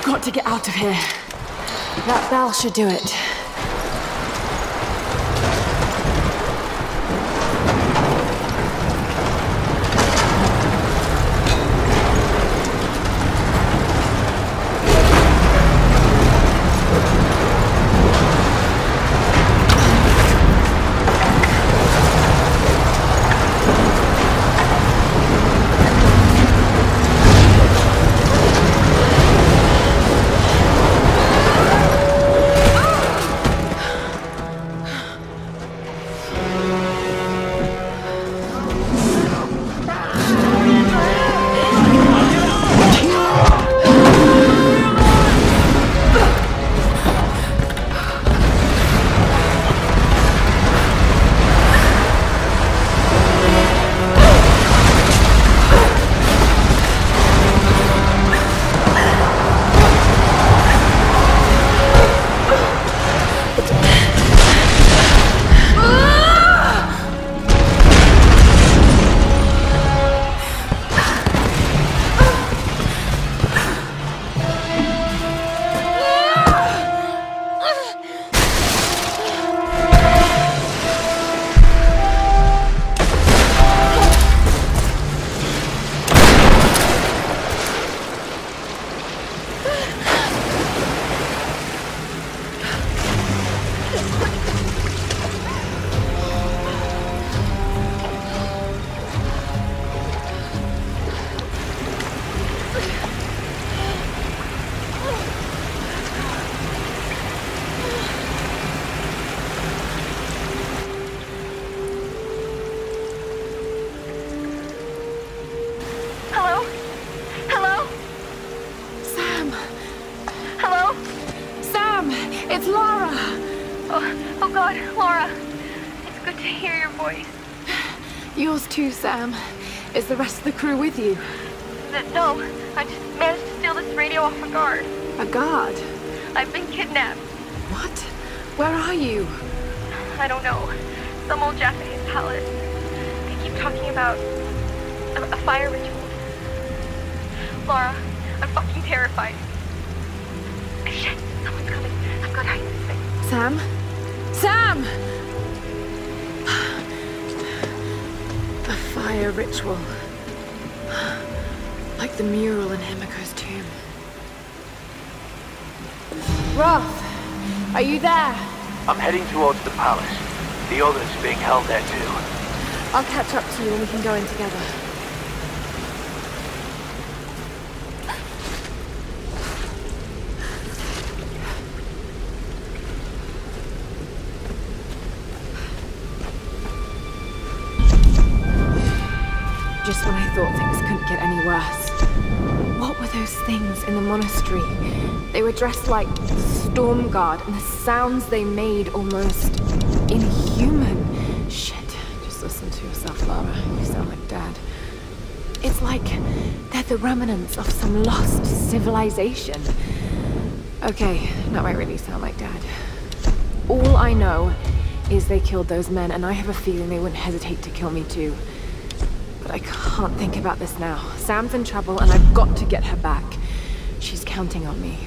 got to get out of here. That bell should do it. It's Lara! Oh God, Laura. It's good to hear your voice. Yours too, Sam. Is the rest of the crew with you? No, I just managed to steal this radio off a guard. A guard? I've been kidnapped. What? Where are you? I don't know. Some old Japanese palace. They keep talking about a fire ritual. Laura, I'm fucking terrified. Shit, someone's coming. I've got to hide this thing. Sam? Sam! A fire ritual. Like the mural in Himiko's tomb. Roth, are you there? I'm heading towards the palace. The others being held there too. I'll catch up to you and we can go in together. Just when I thought things couldn't get any worse. What were those things in the monastery? They were dressed like the Storm Guard, and the sounds they made almost inhuman. Shit, just listen to yourself, Lara. You sound like Dad. It's like they're the remnants of some lost civilization. Okay, that might really sound like Dad. All I know is they killed those men, and I have a feeling they wouldn't hesitate to kill me too. But I can't think about this now. Sam's in trouble, and I've got to get her back. She's counting on me.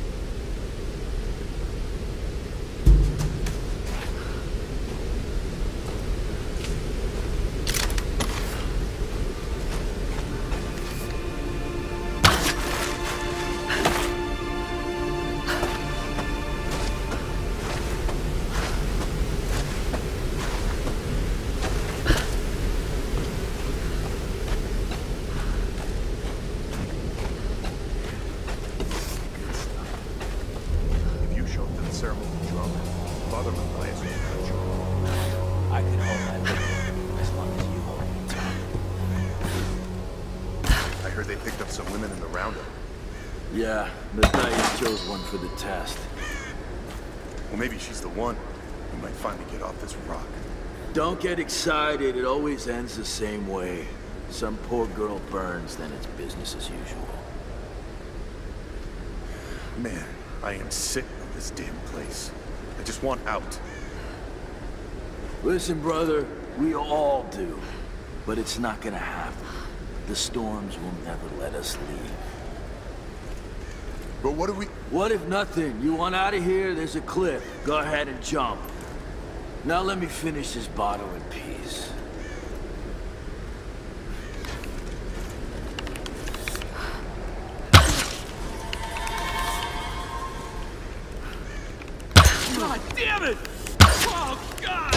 Yeah, but Diane chose one for the test. Well, maybe she's the one. We might finally get off this rock. Don't get excited. It always ends the same way. Some poor girl burns, then it's business as usual. Man, I am sick of this damn place. I just want out. Listen, brother, we all do. But it's not gonna happen. The storms will never let us leave. But what do we... What if nothing? You want out of here? There's a cliff. Go ahead and jump. Now let me finish this bottle in peace. God damn it! Oh, God!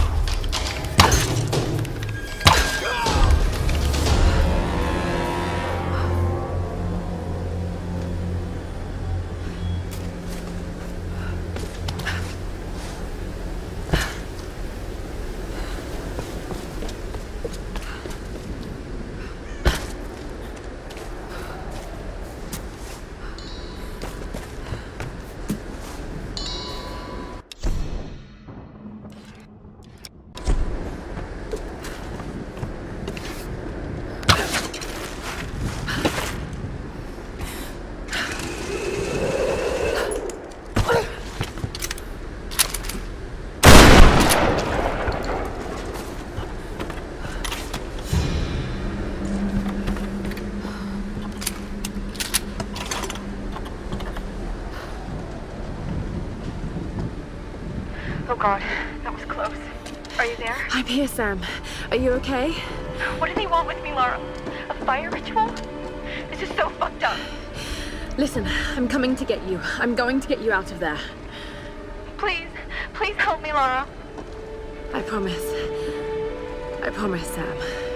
Oh God, that was close. Are you there? I'm here, Sam. Are you okay? What do they want with me, Lara? A fire ritual? This is so fucked up. Listen, I'm coming to get you. I'm going to get you out of there. Please, please help me, Lara. I promise. I promise, Sam.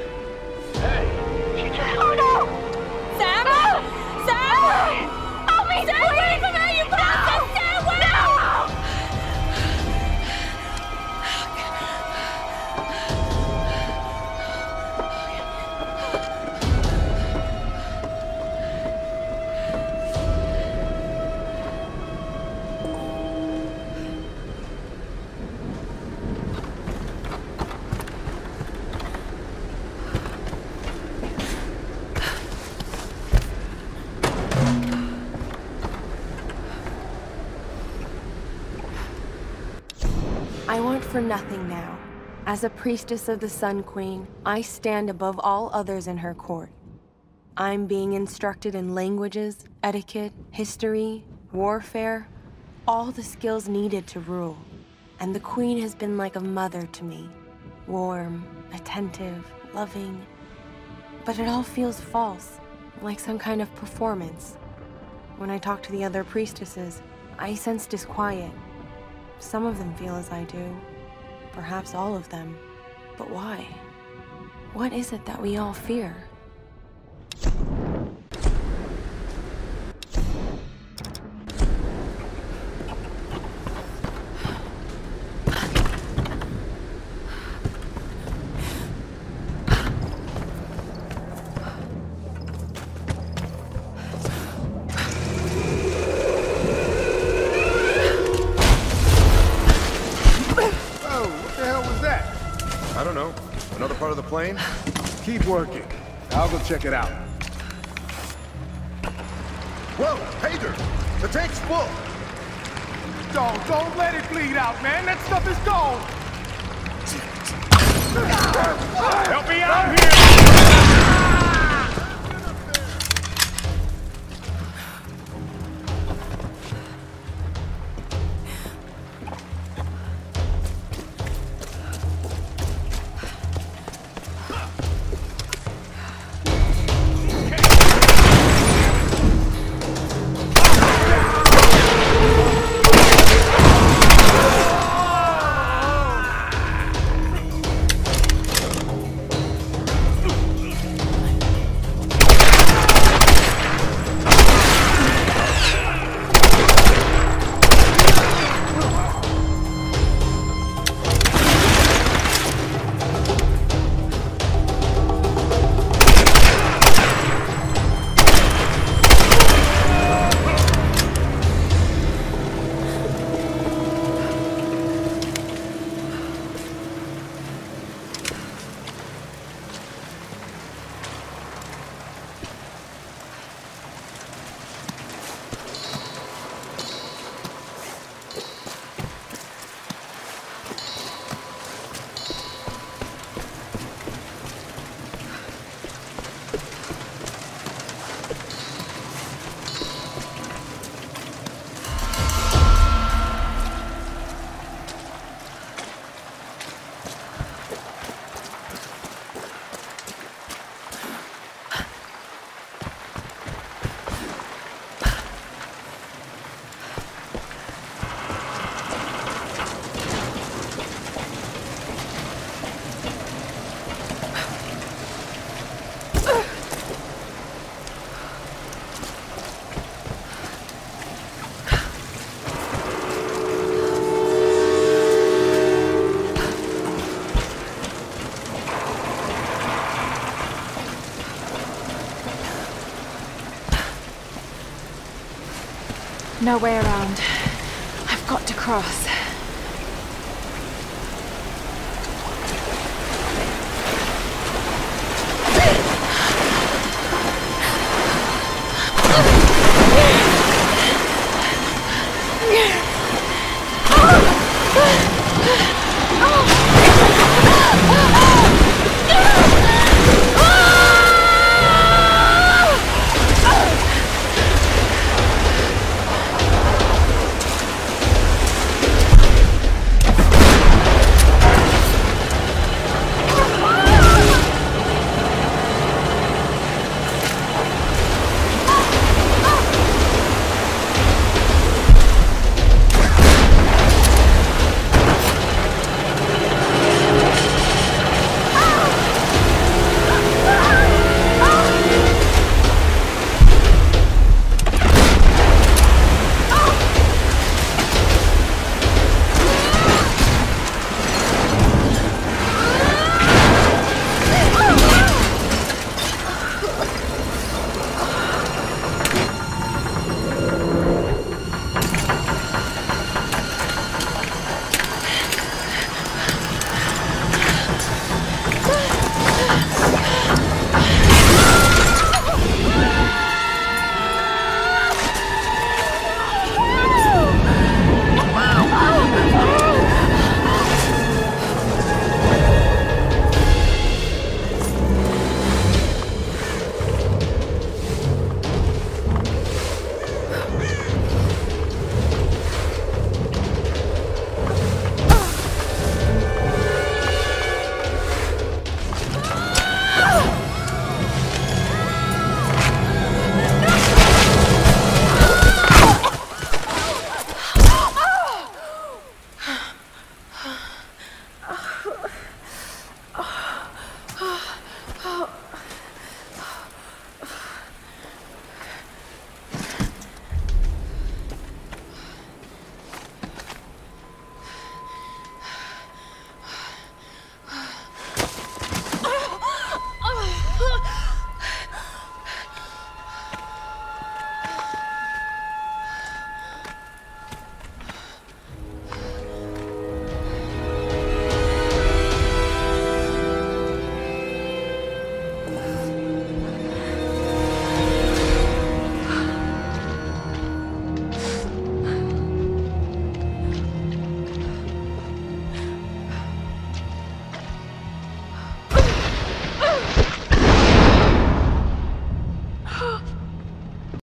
Oh no! Sam! No! Sam! Help me! Stay away from her, you bastard! Stay away! No! I want for nothing now. As a priestess of the Sun Queen, I stand above all others in her court. I'm being instructed in languages, etiquette, history, warfare, all the skills needed to rule. And the Queen has been like a mother to me. Warm, attentive, loving. But it all feels false, like some kind of performance. When I talk to the other priestesses, I sense disquiet. Some of them feel as I do. Perhaps all of them. But why? What is it that we all fear? I don't know. Another part of the plane? Keep working. I'll go check it out. Whoa, Hager! The tank's full! Don't let it bleed out, man. That stuff is gone. Help me out here! No way around. I've got to cross.